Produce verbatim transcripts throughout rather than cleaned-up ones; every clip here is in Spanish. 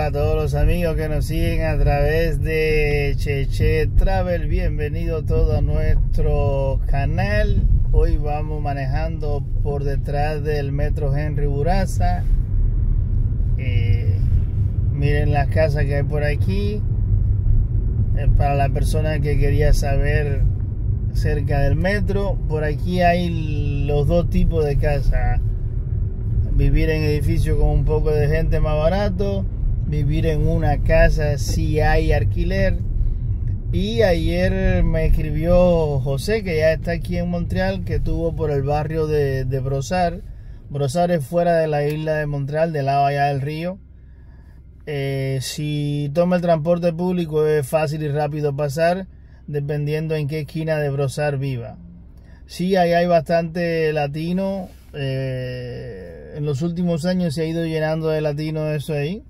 a todos los amigos que nos siguen a través de Cheche Travel. Bienvenido todo a nuestro canal. Hoy vamos manejando por detrás del metro Henry Bourassa. Eh, miren las casas que hay por aquí. Eh, para la persona que quería saber cerca del metro, por aquí hay los dos tipos de casas. Vivir en edificios con un poco de gente más barato, vivir en una casa si hay alquiler. Y ayer me escribió José, que ya está aquí en Montreal, que estuvo por el barrio de, de Brossard. Brossard es fuera de la isla de Montreal, del lado allá del río. Eh, si toma el transporte público es fácil y rápido pasar, dependiendo en qué esquina de Brossard viva. Sí, ahí hay bastante latino. Eh, en los últimos años se ha ido llenando de latinos eso ahí.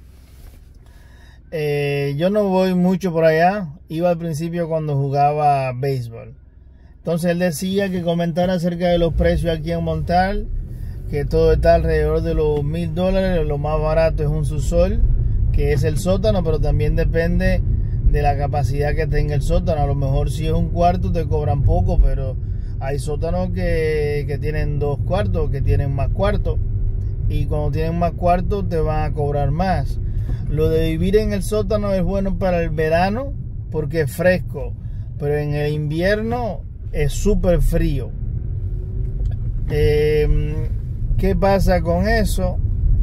Eh, yo no voy mucho por allá. Iba al principio cuando jugaba béisbol. Entonces él decía que comentara acerca de los precios aquí en Montreal, que todo está alrededor de los mil dólares. Lo más barato es un subsol, que es el sótano, pero también depende de la capacidad que tenga el sótano. A lo mejor si es un cuarto te cobran poco, pero hay sótanos que, que tienen dos cuartos, que tienen más cuartos, y cuando tienen más cuartos te van a cobrar más. Lo de vivir en el sótano es bueno para el verano porque es fresco, pero en el invierno es súper frío. Eh, ¿Qué pasa con eso?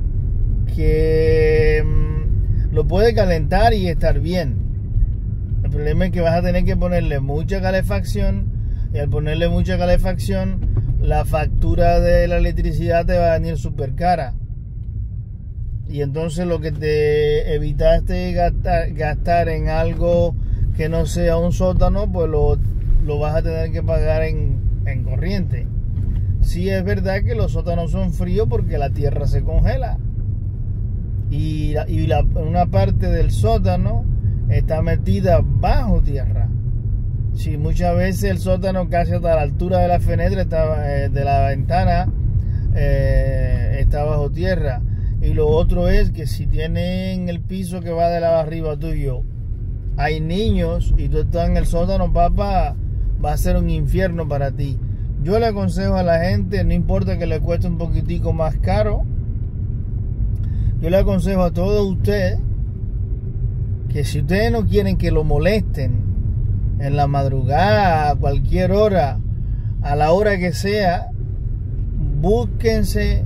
Que mm, lo puede calentar y estar bien. El problema es que vas a tener que ponerle mucha calefacción. Y al ponerle mucha calefacción, la factura de la electricidad te va a venir súper cara. Y entonces lo que te evitaste gastar, gastar en algo que no sea un sótano, pues lo, lo vas a tener que pagar en, en corriente. Sí, es verdad que los sótanos son fríos porque la tierra se congela. Y, la, y la, una parte del sótano está metida bajo tierra. Sí, muchas veces el sótano casi hasta la altura de la fenestra está, eh, de la ventana eh, está bajo tierra. Y lo otro es que si tienen el piso que va de la arriba tuyo, hay niños y tú estás en el sótano, papá, va a ser un infierno para ti. Yo le aconsejo a la gente, no importa que le cueste un poquitico más caro, yo le aconsejo a todos ustedes que si ustedes no quieren que lo molesten en la madrugada, a cualquier hora, a la hora que sea, búsquense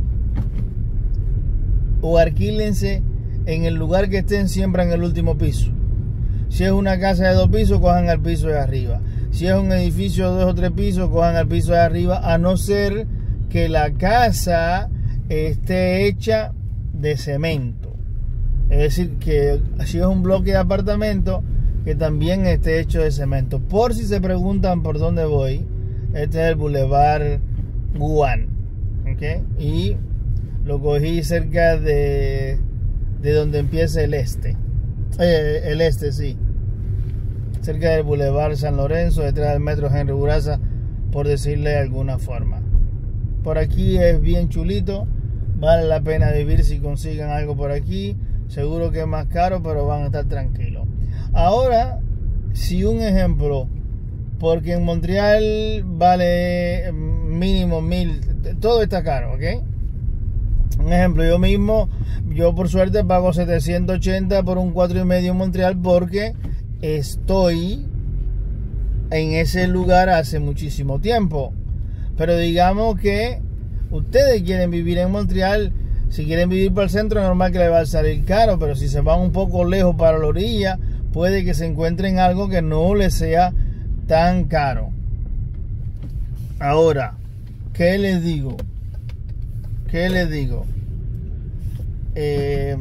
o alquílense en el lugar que estén siempre en el último piso. Si es una casa de dos pisos, cojan al piso de arriba. Si es un edificio de dos o tres pisos, cojan al piso de arriba, a no ser que la casa esté hecha de cemento. Es decir, que si es un bloque de apartamento, que también esté hecho de cemento. Por si se preguntan por dónde voy, este es el Boulevard Guan, ¿okay? Y lo cogí cerca de, de donde empieza el este. Eh, el este, sí. Cerca del Boulevard San Lorenzo, detrás del metro Henry Bourassa, por decirle de alguna forma. Por aquí es bien chulito. Vale la pena vivir si consiguen algo por aquí. Seguro que es más caro, pero van a estar tranquilos. Ahora, si un ejemplo, porque en Montreal vale mínimo mil, todo está caro, ¿ok? Un ejemplo, yo mismo, yo por suerte pago setecientos ochenta por un cuatro y medio en Montreal porque estoy en ese lugar hace muchísimo tiempo. Pero digamos que ustedes quieren vivir en Montreal. Si quieren vivir para el centro, es normal que les va a salir caro, pero si se van un poco lejos para la orilla, puede que se encuentren algo que no les sea tan caro. Ahora, ¿qué les digo? ¿Qué les digo? Eh,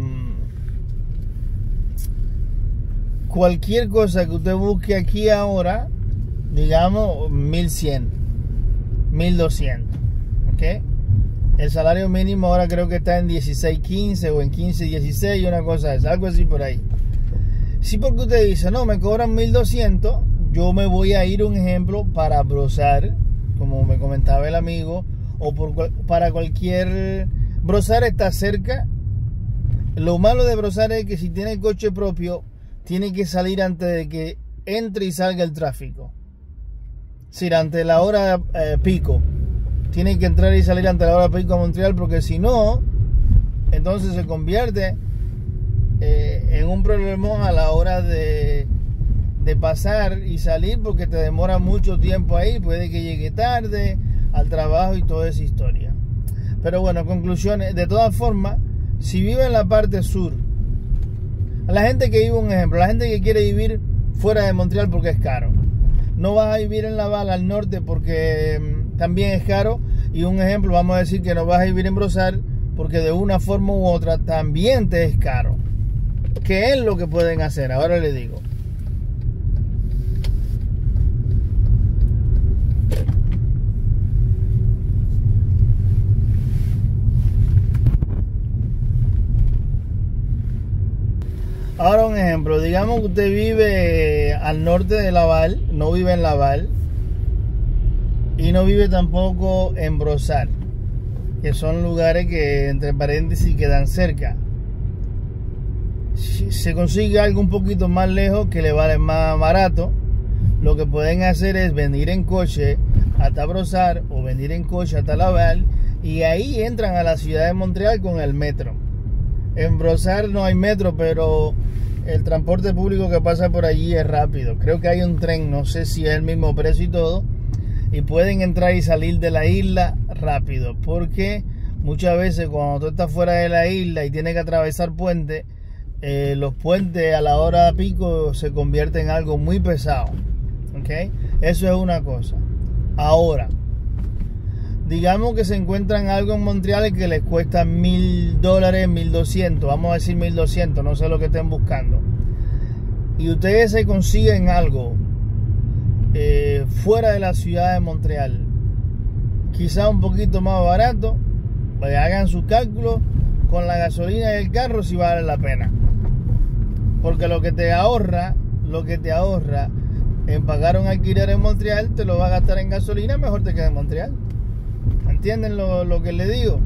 cualquier cosa que usted busque aquí ahora, digamos mil cien, mil doscientos, ¿ok? El salario mínimo ahora creo que está en dieciséis quince o en quince dieciséis, una cosa es, algo así por ahí. Si porque usted dice, no, me cobran mil doscientos, yo me voy a ir, un ejemplo, para Brossard, como me comentaba el amigo, o por, para cualquier... Brossard está cerca Lo malo de Browsar es que si tiene coche propio, tiene que salir antes de que entre y salga el tráfico. Es decir, ante la hora eh, pico. Tiene que entrar y salir ante la hora pico a Montreal, porque si no, entonces se convierte eh, en un problemón a la hora de, de pasar y salir, porque te demora mucho tiempo ahí. Puede que llegue tarde al trabajo y toda esa historia. Pero bueno, conclusiones. De todas formas, si vive en la parte sur, a la gente que vive, un ejemplo, la gente que quiere vivir fuera de Montreal porque es caro, no vas a vivir en Laval al norte porque um, también es caro. Y un ejemplo, vamos a decir que no vas a vivir en Browsar porque de una forma u otra también te es caro. ¿Qué es lo que pueden hacer? Ahora les digo. Ahora un ejemplo, digamos que usted vive al norte de Laval, no vive en Laval y no vive tampoco en Browsar, que son lugares que entre paréntesis quedan cerca. Si se consigue algo un poquito más lejos que le vale más barato, lo que pueden hacer es venir en coche hasta Browsar o venir en coche hasta Laval, y ahí entran a la ciudad de Montreal con el metro. En Browsar no hay metro, pero el transporte público que pasa por allí es rápido. Creo que hay un tren, no sé si es el mismo precio y todo, y pueden entrar y salir de la isla rápido, porque muchas veces cuando tú estás fuera de la isla y tienes que atravesar puentes, eh, los puentes a la hora pico se convierten en algo muy pesado. ¿Okay? Eso es una cosa. Ahora, digamos que se encuentran algo en Montreal que les cuesta mil dólares, mil doscientos, vamos a decir mil doscientos, no sé lo que estén buscando, y ustedes se consiguen algo eh, fuera de la ciudad de Montreal, quizá un poquito más barato, pues hagan sus cálculos con la gasolina del carro si vale la pena, porque lo que te ahorra, lo que te ahorra en pagar un alquiler en Montreal, te lo va a gastar en gasolina, mejor te queda en Montreal. ¿Entienden lo, lo que les digo?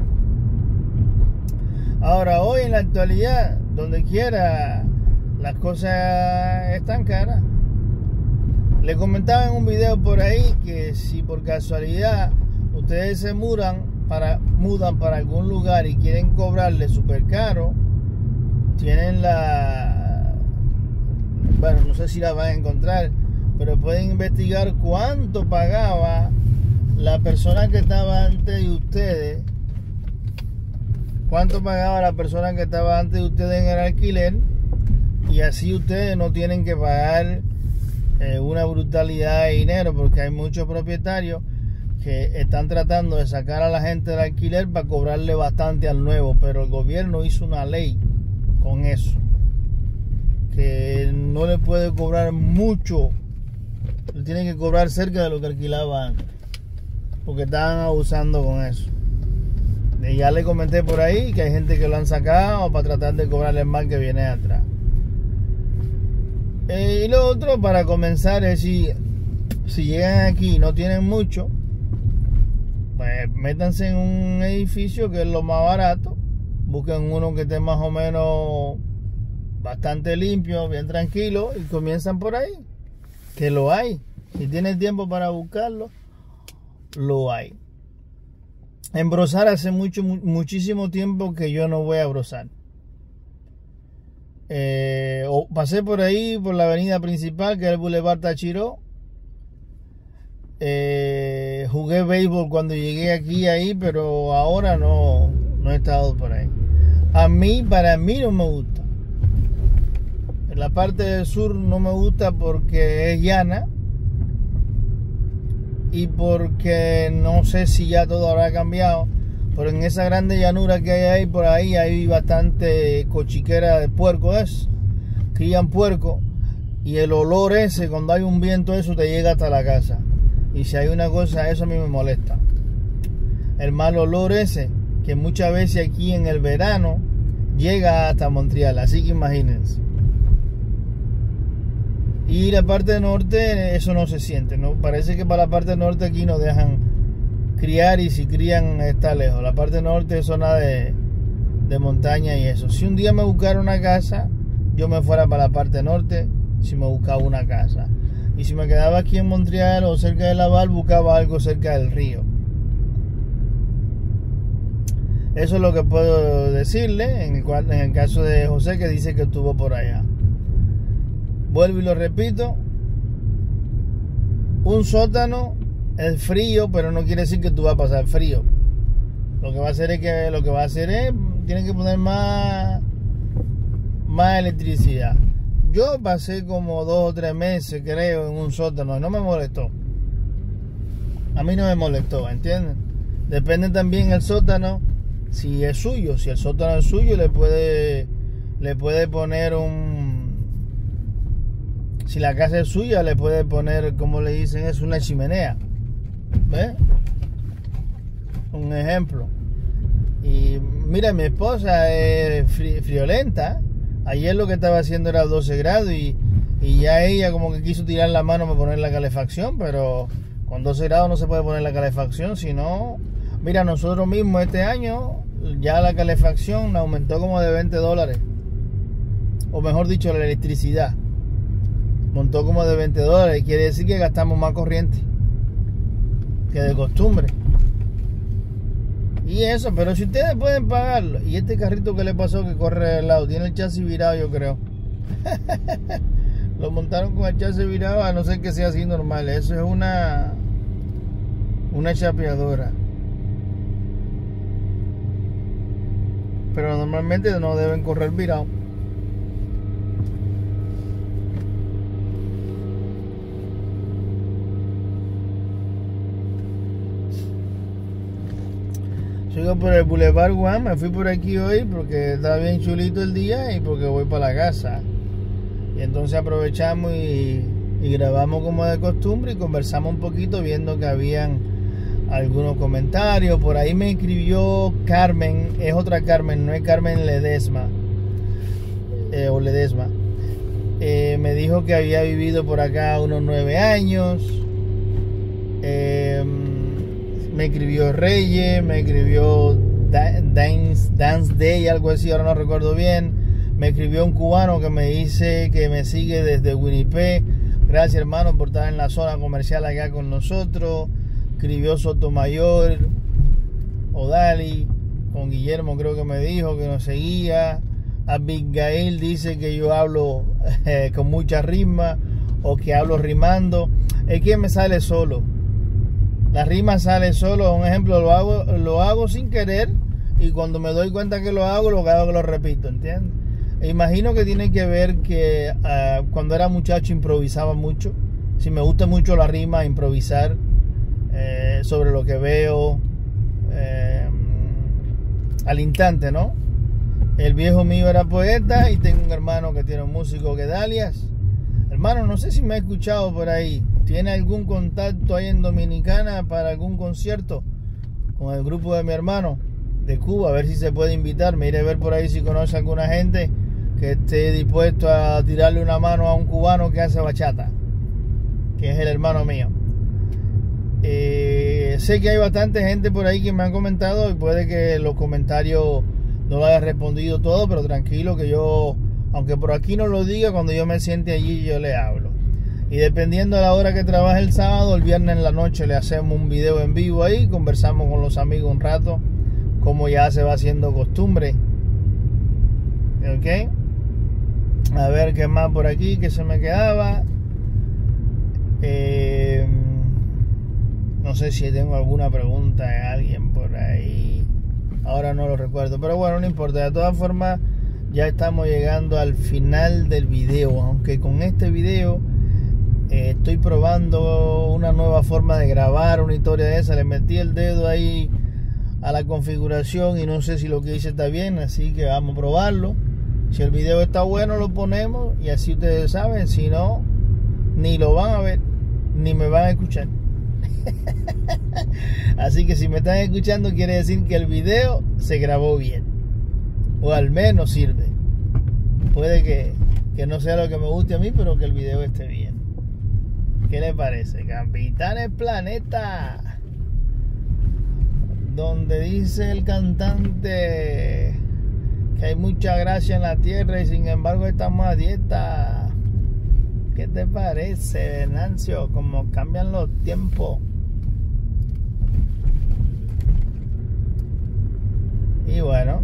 Ahora, hoy en la actualidad, donde quiera, las cosas están caras. Les comentaba en un video por ahí que si por casualidad ustedes se mudan para, mudan para algún lugar y quieren cobrarle súper caro, tienen la... Bueno, no sé si la van a encontrar, pero pueden investigar cuánto pagaba la persona que estaba antes de ustedes, cuánto pagaba la persona que estaba antes de ustedes en el alquiler, y así ustedes no tienen que pagar eh, una brutalidad de dinero, porque hay muchos propietarios que están tratando de sacar a la gente del alquiler para cobrarle bastante al nuevo, pero el gobierno hizo una ley con eso, que no le puede cobrar mucho, le tienen que cobrar cerca de lo que alquilaba antes, porque estaban abusando con eso. Y ya le comenté por ahí que hay gente que lo han sacado para tratar de cobrarle más que viene atrás. Eh, y lo otro, para comenzar, es si, si llegan aquí y no tienen mucho, pues métanse en un edificio que es lo más barato, busquen uno que esté más o menos bastante limpio, bien tranquilo, y comienzan por ahí, que lo hay. Si tienen tiempo para buscarlo, lo hay. En Browsar hace mucho muchísimo tiempo que yo no voy a Browsar. Eh, pasé por ahí por la avenida principal, que es el Boulevard Tachiro. Eh, jugué béisbol cuando llegué aquí ahí, pero ahora no, no he estado por ahí. A mí, para mí no me gusta. En la parte del sur no me gusta porque es llana, y porque no sé si ya todo habrá cambiado, pero en esa grande llanura que hay ahí, por ahí hay bastante cochiquera de puerco, es crían puerco, y el olor ese, cuando hay un viento, eso te llega hasta la casa, y si hay una cosa, eso a mí me molesta, el mal olor ese, que muchas veces aquí en el verano llega hasta Montreal, así que imagínense. Y la parte norte, eso no se siente, ¿no? Parece que para la parte norte aquí no dejan criar, y si crían está lejos. La parte norte es zona de, de montaña y eso. Si un día me buscara una casa, yo me fuera para la parte norte, si me buscaba una casa. Y si me quedaba aquí en Montreal o cerca de Laval, buscaba algo cerca del río. Eso es lo que puedo decirle en el, cual, en el caso de José, que dice que estuvo por allá. Vuelvo y lo repito. Un sótano es frío, pero no quiere decir que tú vas a pasar frío. Lo que va a hacer es que lo que va a hacer es tienen que poner más más electricidad. Yo pasé como dos o tres meses, creo, en un sótano y no me molestó. A mí no me molestó, ¿entienden? Depende también el sótano. Si es suyo, si el sótano es suyo, le puede le puede poner un, si la casa es suya, le puede poner, como le dicen, es una chimenea. ¿Ves? Un ejemplo. Y mira, mi esposa es fri friolenta. Ayer lo que estaba haciendo era doce grados y, y ya ella como que quiso tirar la mano para poner la calefacción, pero con doce grados no se puede poner la calefacción, sino... Mira, nosotros mismos este año ya la calefacción aumentó como de veinte dólares. O mejor dicho, la electricidad montó como de veinte dólares. Quiere decir que gastamos más corriente que de costumbre. Y eso, pero si ustedes pueden pagarlo. Y este carrito que le pasó que corre al lado, tiene el chasis virado, yo creo. Lo montaron con el chasis virado, a no ser que sea así normal. Eso es una Una chapeadora. Pero normalmente no deben correr virado. Sigo por el Boulevard Guam. Me fui por aquí hoy porque está bien chulito el día y porque voy para la casa. Y entonces aprovechamos y, y grabamos como de costumbre y conversamos un poquito, viendo que habían algunos comentarios. Por ahí me escribió Carmen, es otra Carmen, no es Carmen Ledesma, eh, o Ledesma. Eh, me dijo que había vivido por acá unos nueve años. Eh, me escribió Reyes, me escribió Dance, Dance Day, algo así, ahora no recuerdo bien. Me escribió un cubano que me dice que me sigue desde Winnipeg. Gracias, hermano, por estar en la zona comercial acá con nosotros. Escribió Sotomayor, Odali, con Guillermo creo que me dijo que nos seguía. Abigail dice que yo hablo eh, con mucha rima o que hablo rimando. Es que me sale solo. La rima sale solo. Un ejemplo, lo hago, lo hago sin querer y cuando me doy cuenta que lo hago, lo que hago es que lo repito, ¿entiendes? E imagino que tiene que ver que uh, cuando era muchacho improvisaba mucho. Si me gusta mucho la rima, improvisar. Eh, sobre lo que veo eh, al instante, ¿no? El viejo mío era poeta y tengo un hermano que tiene un músico que da alias. Hermano, no sé si me ha escuchado por ahí. ¿Tiene algún contacto ahí en Dominicana para algún concierto con el grupo de mi hermano de Cuba? A ver si se puede invitar. Me iré a ver por ahí si conoce a alguna gente que esté dispuesto a tirarle una mano a un cubano que hace bachata, que es el hermano mío. Eh, sé que hay bastante gente por ahí que me han comentado y puede que los comentarios no lo haya respondido todo, pero tranquilo que yo, aunque por aquí no lo diga, cuando yo me siente allí yo le hablo. Y dependiendo de la hora que trabaje el sábado, el viernes en la noche le hacemos un video en vivo ahí, conversamos con los amigos un rato, como ya se va haciendo costumbre. Ok, a ver qué más por aquí que se me quedaba. eh No sé si tengo alguna pregunta de alguien por ahí. Ahora no lo recuerdo. Pero bueno, no importa. De todas formas, ya estamos llegando al final del video. Aunque con este video eh, estoy probando una nueva forma de grabar una historia de esa. Le metí el dedo ahí a la configuración y no sé si lo que hice está bien. Así que vamos a probarlo. Si el video está bueno, lo ponemos. Y así ustedes saben. Si no, ni lo van a ver, ni me van a escuchar. Así que si me están escuchando, quiere decir que el video se grabó bien, o al menos sirve. Puede que, que no sea lo que me guste a mí, pero que el video esté bien. ¿Qué le parece? Capitanes Planeta, donde dice el cantante que hay mucha gracia en la tierra y sin embargo estamos a dieta. ¿Qué te parece, Nancio? Como cambian los tiempos. Y bueno,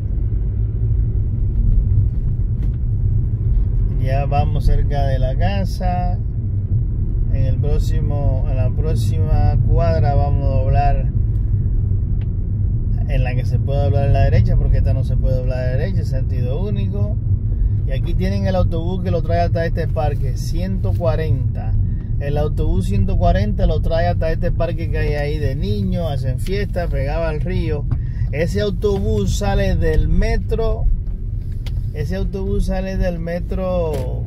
ya vamos cerca de la casa. En el próximo, en la próxima cuadra vamos a doblar en la que se puede doblar a la derecha, porque esta no se puede doblar a la derecha, sentido único. Y aquí tienen el autobús que lo trae hasta este parque, ciento cuarenta. El autobús ciento cuarenta lo trae hasta este parque que hay ahí de niños, hacen fiesta, pegaba al río. Ese autobús sale del metro, ese autobús sale del metro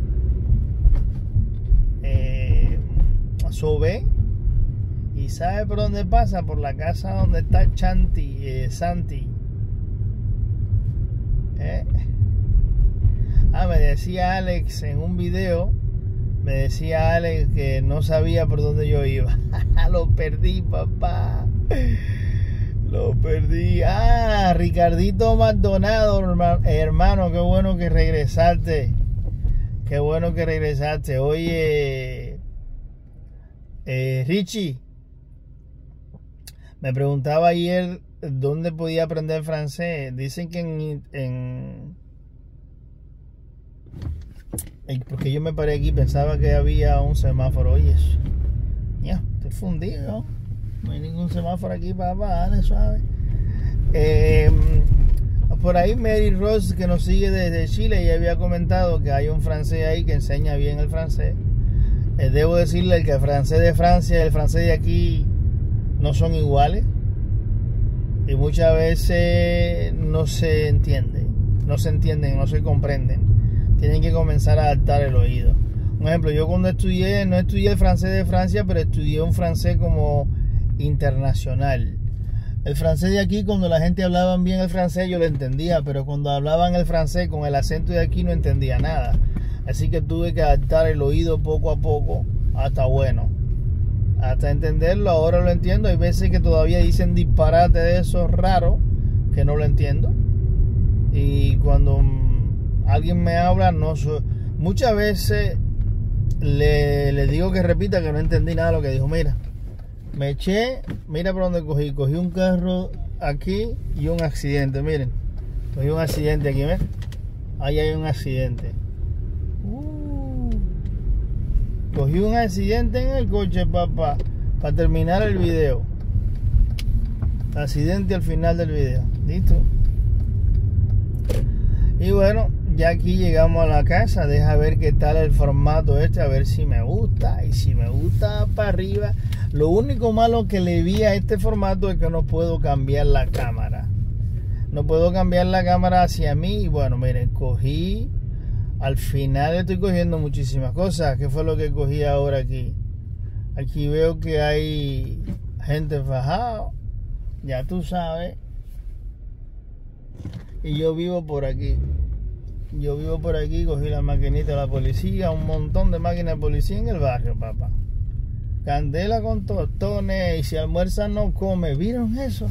eh, Sobe. ¿Y sabe por dónde pasa? Por la casa donde está Chanti, eh, Santi. ¿Eh? Ah, me decía Alex en un video, me decía Alex que no sabía por dónde yo iba. Lo perdí, papá. Lo perdí. Ah, Ricardito Maldonado, hermano, qué bueno que regresaste. Qué bueno que regresaste. Oye, eh, Richie, me preguntaba ayer dónde podía aprender francés. Dicen que en, en porque yo me paré aquí, pensaba que había un semáforo. Oye, ya, estoy fundido, ¿no? No hay ningún semáforo aquí, papá, dale suave. Eh, por ahí Mary Ross, que nos sigue desde Chile, ya había comentado que hay un francés ahí que enseña bien el francés. Eh, debo decirle que el francés de Francia y el francés de aquí no son iguales. Y muchas veces no se entiende, no se entienden, no se comprenden. Tienen que comenzar a adaptar el oído. Un ejemplo, yo cuando estudié, no estudié el francés de Francia, pero estudié un francés como internacional. El francés de aquí, cuando la gente hablaba bien el francés, yo lo entendía, pero cuando hablaban el francés con el acento de aquí no entendía nada. Así que tuve que adaptar el oído poco a poco, hasta bueno, hasta entenderlo. Ahora lo entiendo. Hay veces que todavía dicen disparate de esos raros que no lo entiendo. Y cuando alguien me habla, no so, muchas veces le, le digo que repita que no entendí nada de lo que dijo. Mira, me eché, mira por dónde cogí. Cogí un carro aquí y un accidente. Miren, cogí un accidente aquí, ¿ves? Ahí hay un accidente. Uh, cogí un accidente en el coche, papá. Para terminar el video. Accidente al final del video. ¿Listo? Y bueno, ya aquí llegamos a la casa. Deja ver qué tal el formato este, a ver si me gusta. Y si me gusta, para arriba. Lo único malo que le vi a este formato es que no puedo cambiar la cámara. No puedo cambiar la cámara hacia mí. Y bueno, miren, cogí. Al final estoy cogiendo muchísimas cosas. ¿Qué fue lo que cogí ahora aquí? Aquí veo que hay gente fajada. Ya tú sabes. Y yo vivo por aquí. Yo vivo por aquí, cogí la maquinita de la policía, un montón de máquinas de policía en el barrio, papá. Candela con tostones, y si almuerza no come. ¿Vieron eso?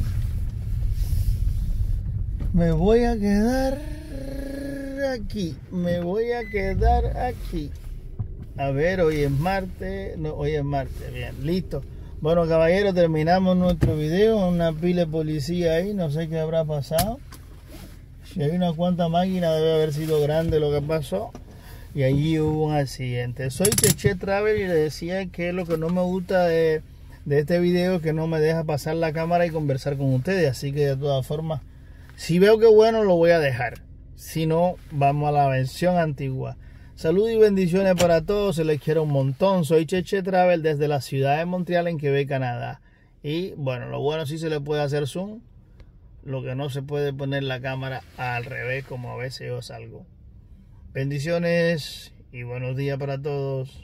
Me voy a quedar aquí. Me voy a quedar aquí. A ver, hoy es martes. No, hoy es martes. Bien, listo. Bueno, caballeros, terminamos nuestro video. Una pila de policía ahí. No sé qué habrá pasado. Si hay una cuanta máquina, debe haber sido grande lo que pasó. Y allí hubo un accidente. Soy Cheche Travel y le decía que lo que no me gusta de, de este video es que no me deja pasar la cámara y conversar con ustedes. Así que de todas formas, si veo que bueno, lo voy a dejar. Si no, vamos a la versión antigua. Saludos y bendiciones para todos. Se les quiero un montón. Soy Cheche Travel desde la ciudad de Montreal, en Quebec, Canadá. Y bueno, lo bueno sí se le puede hacer zoom. Lo que no se puede poner la cámara al revés, como a veces yo salgo. Bendiciones y buenos días para todos.